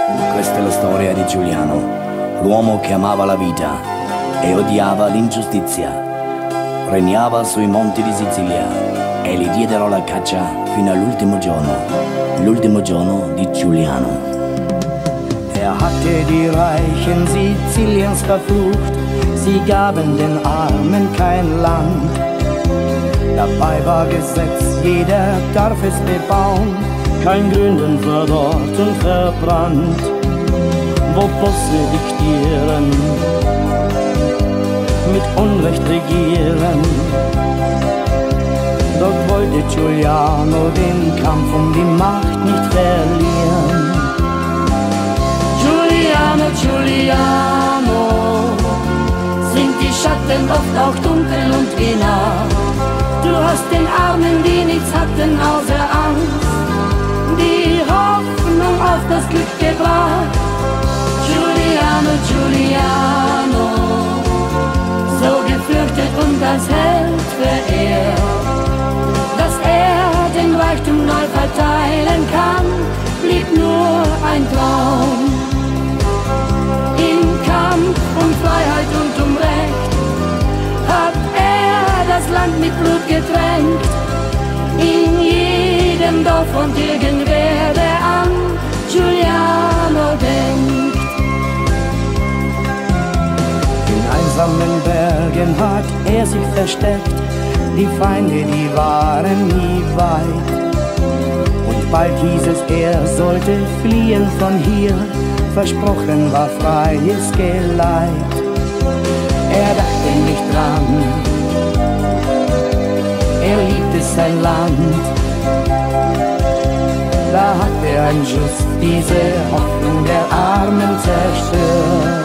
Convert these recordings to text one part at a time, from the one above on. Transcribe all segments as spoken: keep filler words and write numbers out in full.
Questa è la storia di Giuliano, l'uomo che amava la vita e odiava l'ingiustizia. Regnava sui monti di Sicilia e gli diedero la caccia fino all'ultimo giorno, l'ultimo giorno di Giuliano. Er hatte die Reichen Siziliens verflucht, sie gaben den Armen kein Land. Dabei war Gesetz, jeder darf es bebauen, kein Gründen verdorrt und verbrannt. Wo Bosse diktieren, mit Unrecht regieren, dort wollte Giuliano den Kampf um die Macht nicht verlieren. Giuliano, Giuliano, sind die Schatten oft auch dunkel und wie Nacht. Du hast den Armen, die nichts hatten außer Angst, die Hoffnung auf das Glück gebracht. Giuliano, Giuliano, so gefürchtet und als Held verehrt, dass er den Reichtum neu verteilen kann, blieb nur ein Traum. Im Kampf um Freiheit und um Recht hat er das Land mit Blut getränkt. In jedem Dorf und irgendwer, der an Giuliano denkt. In einsamen Bergen hat er sich versteckt, die Feinde, die waren nie weit. Und bald hieß es, er sollte fliehen von hier, versprochen war freies Geleit. Er dachte nicht dran, er liebte sein Land. Da hat er ein Schuss diese Hoffnung der Armen zerstört.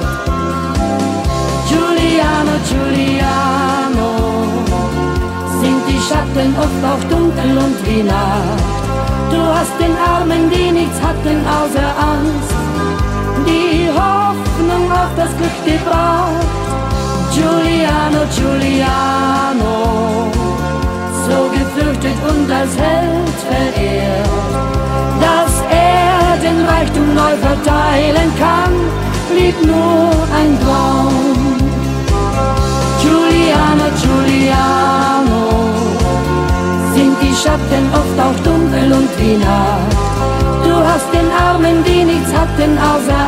Giuliano, Giuliano, sind die Schatten oft auch dunkel und wie Nacht. Du hast den Armen, die nichts hatten außer Angst, die Hoffnung auf das Glück gebracht. Giuliano, Giuliano, so gefürchtet und als Held verehrt, dass er den Reichtum neu verteilen kann, blieb nur ein Traum. Giuliano, Giuliano, sind die Schatten oft auch dunkel und wie Nacht. Du hast den Armen, die nichts hatten außer